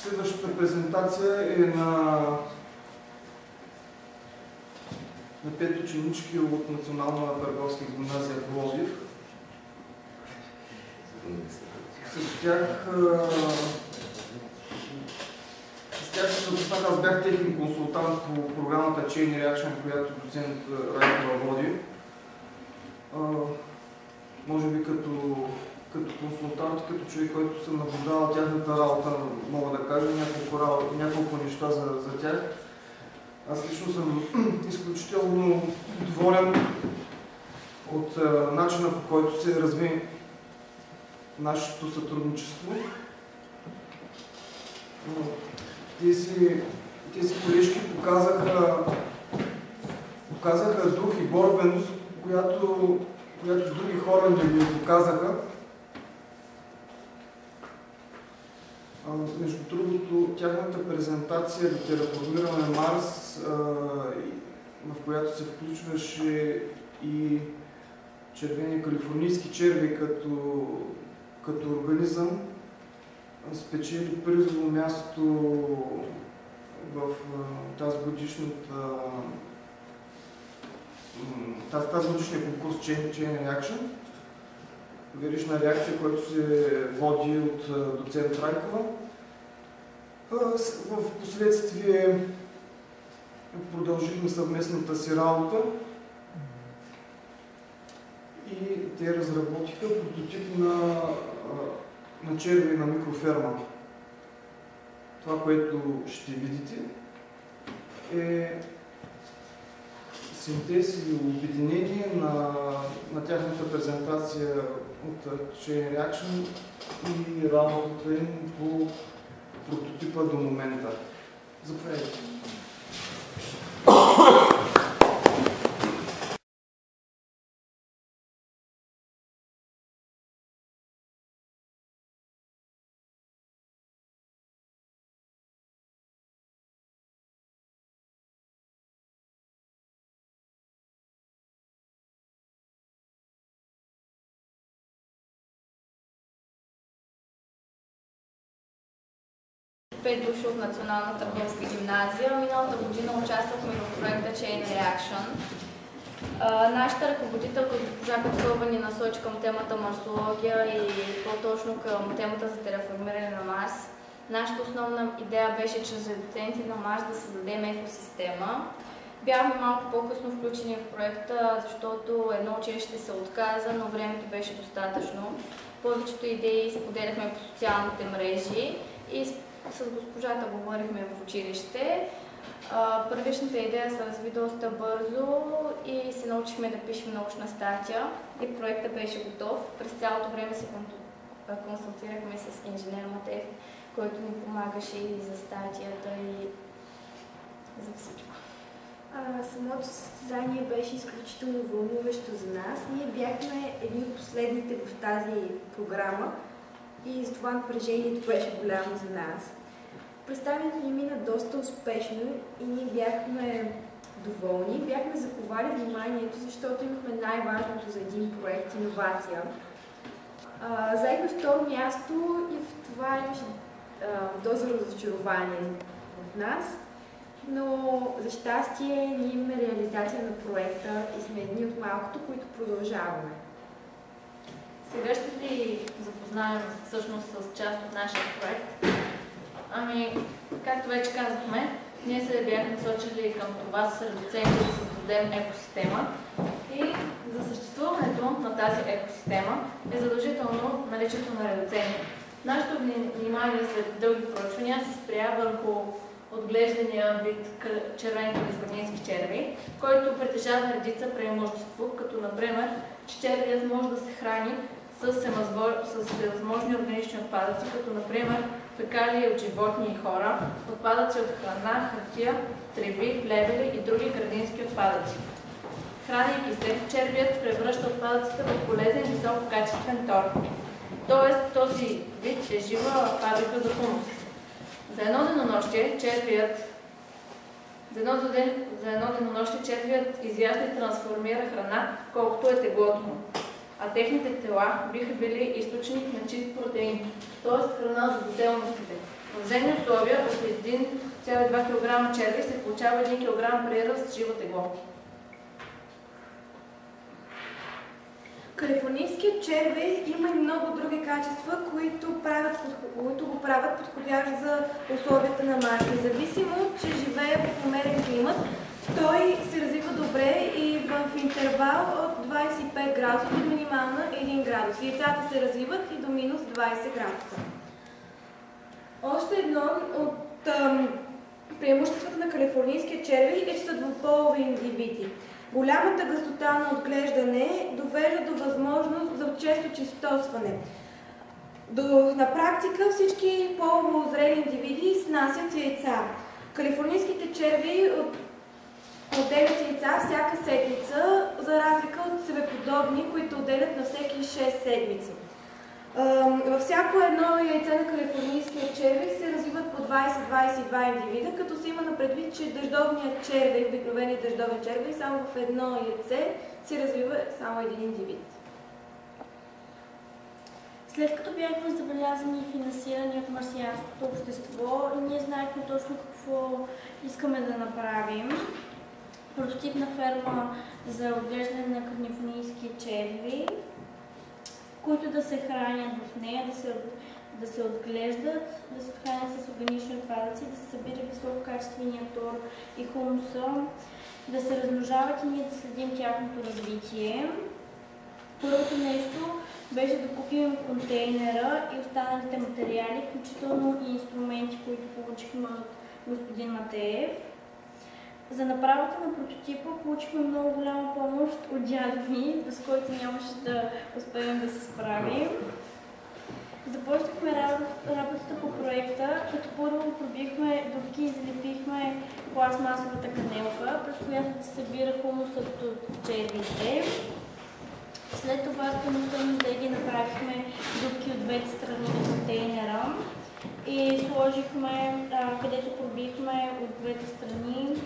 Следващата презентация е на 5 ученички от Национална търговска гимназия Пловдив. С тях се запознах, аз бях техен консултант по програмата Chain Reaction, която доцент Райкова води. Може би като консултант, като човек, който съм наблюдавал тяхната работа, мога да кажа няколко неща за тях. Аз лично съм изключително доволен от начина, по който се разви нашето сътрудничество. Тези колежки показаха дух и борбеност, която други хора не ми показаха. Между другото, тяхната презентация до Терраформираме Марс, в която се включваше и червения калифорнийски червей като организъм, спечели призово място в тази годишния конкурс Chain Reaction. Верижна реакция, който се води от доцент Райкова. В последствие продължихме съвместната си работа и те разработиха прототип на червей на микроферма. Това, което ще видите, е синтез и обединение на тяхната презентация от Chain Reaction и работата им по прототипа до момента. Заповядайте. Пет души от Национална търговска гимназия. Миналата година участвахме в проекта Chain Reaction. Нашата ръководителка госпожа Петкова ни насочи към темата марсология и по-точно към темата за тераформиране на Марс. Нашата основна идея беше чрез редуценти на Марс да създадем екосистема. Бяхме малко по-късно включени в проекта, защото едно училище се отказа, но времето беше достатъчно. Повечето идеи споделяхме по социалните мрежи и с госпожата говорихме в училище. Първичната идея се разви доста бързо и се научихме да пишем научна статия и проектът беше готов. През цялото време се консултирахме с инженер Матеев, който ни помагаше и за статията и за всичко. Самото състезание беше изключително вълнуващо за нас. Ние бяхме едни от последните в тази програма и затова напрежението беше голямо за нас. Представянето ни мина доста успешно и ние бяхме доволни. Бяхме заковали вниманието, защото имахме най-важното за един проект – иновация. Заехме второ място и в това имаше доза разочарование в нас, но за щастие ние имаме реализация на проекта и сме едни от малкото, които продължаваме. Сега ще ви запознаем всъщност с част от нашия проект. Както вече казахме, ние се бяхме насочили към това с редуценти да създадем екосистема и за съществуването на тази екосистема е задължително наличието на редуценти. Нашето внимание след дълги проучвания се спря върху отглеждания вид червен калифорнийски червей, който притежава редица преимущество, като например, че червеят може да се храни с всевъзможни органични отпадъци, като например фекалии от животни и хора, отпадъци от храна, хартия, треви, плевели и други градински отпадъци. Хранейки се, червият превръща отпадъците в полезен висококачествен тор. Тоест, този вид е жива фабрика за хумус. За едно денонощие червият изяжда и трансформира храна, колкото е теглото му. А техните тела биха били източник на чист протеин, т.е. храна за заселностите. В земни условия от 1,2 кг черви се получава 1 кг приръст живо тегло. Калифорнийският червей има и много други качества, които го правят подходящ за условията на Марс. Независимо, че живее в умерен климат, той се развива добре и в интервал от 25 градуса до минимална 1 градус. Яйцата се развиват и до минус 20 градуса. Още едно от преимуществата на калифорнийския червей е, че са двуполови индивиди. Голямата гъстота на отглеждане довежда до възможност за често чистосване. На практика всички полово зрели индивиди снасят яйца. Калифорнийските черви отделят яйца всяка седмица, за разлика от себеподобни, които отделят на всеки 6 седмици. Във всяко едно яйце на калифорнийския червей се развиват по 20-22 индивида, като се има на предвид, че дъждовният червей, обикновеният дъждовен червей, само в едно яйце се развива само един индивид. След като бяхме забелязани и финансирани от марсианското общество, ние знаехме точно какво искаме да направим. Прототипна ферма за отглеждане на калифорнийски черви, които да се хранят в нея, да се отглеждат, да се хранят с органични отпадъци, да се събира висококачествения тор и хумуса, да се размножават и ние да следим тяхното развитие. Първото нещо беше да купим контейнера и останалите материали, включително и инструменти, които получихме от господин Матеев. За направата на прототипа получихме много голяма помощ от дядо ми, без който нямаше да успеем да се справим. Започнахме работата по проекта, като първо пробихме дупки и залепихме пластмасовата канелка, през която да се събира хумусът от червите. След това с помощта на Зеги направихме дупки от двете страни на контейнера и сложихме, където пробихме от двете страни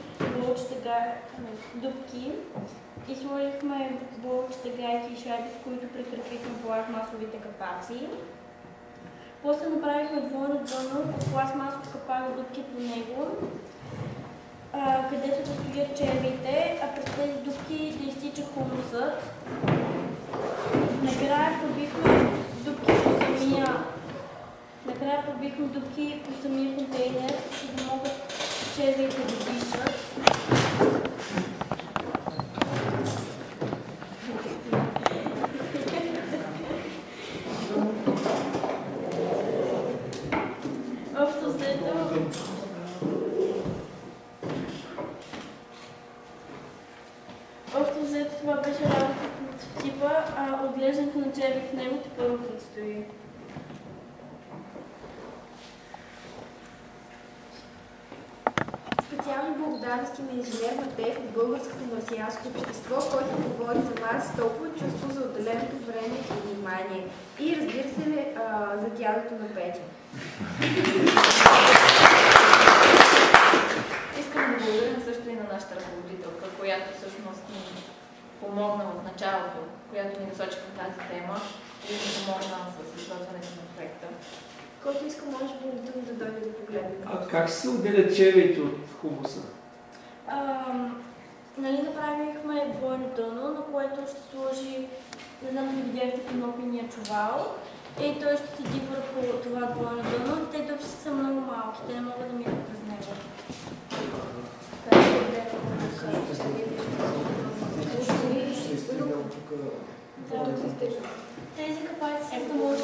дупки и сложихме болчета гайки и шайби, с които прикрепихме пластмасовите капаци. После направихме двойно дъно, пластмасов капак, дупки по него, където да стоят червите, а през тези дупки да изтича хумусът. Накрая пробихме дупки по самия контейнер, за да могат червите да дишат. Общо взето това беше работа по прототипа, а отглеждането на черви в него първо предстои. Специални благодарности на инженер Матеев от Българското марсианско общество, който говори за Марс с толкова чувство за отделеното време и внимание. И разбира се, за дядото на Петя. Искам да благодаря също и на нашата ръководителка, която всъщност ни помогна от началото, която ни насочи към тази тема и ни помогна с изготвянето на проекта. Който иска, може да дойде да погледне. А как се отделят червите от хумуса? Направихме двойно дъно, на което ще сложи, не знам дали видяхте канопения чувал, и той ще седи върху това двойно дъно. Те дъвче са много малки, те не могат да минат през него. Тези капаци са да може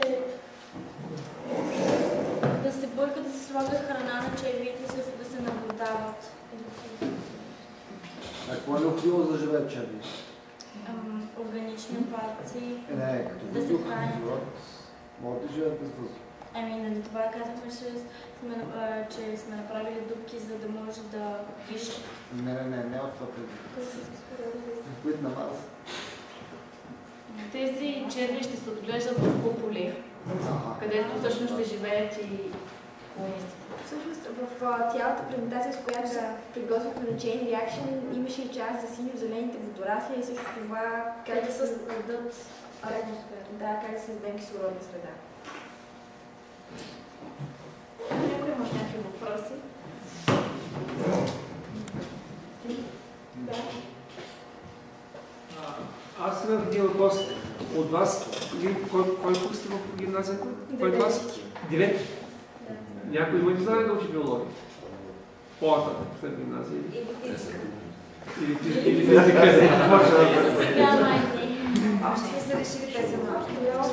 да се бърка, да се слага храна на червите, също да се наблюдават. А какво е необходимо за да живеят черви? Органични отпадъци, като да се хранят. Могат да живеят без въздух? Нали това казахме, че сме направили дупки, за да може да пишат. Не от това преди. Предвид на Марс. Тези черви ще се отглеждат в куполи, където всъщност ще живеят и колонистите. Всъщност в цялата презентация, с която приготвихме на Chain Reaction, имаше и част за синьо-зелените водорасли и също това как да се създадат как да създадем кислородна среда. от вас, кой курс сте в гимназията? Кой клас? 9. Някой има ли знае да учи биология? По-нататък, след гимназия? Или физика. Или физика? Сега майни. Още не са решили, те са малки.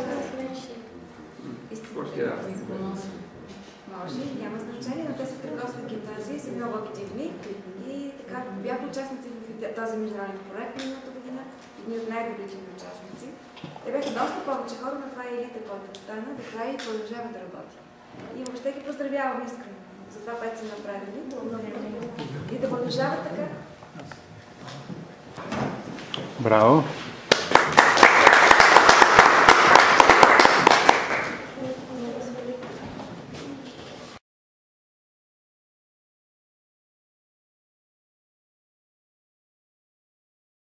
Още раз. Може, няма значение, но те са търговски гимназии, са много активни и така бяха участници в този международен проект миналата година, едни от най-добрите участници. Те бяха доста повече хора, но това е елита, който остана до края и продължава да работи. И въобще ги поздравявам искрено за това, което са направили. И да продължават така. Браво!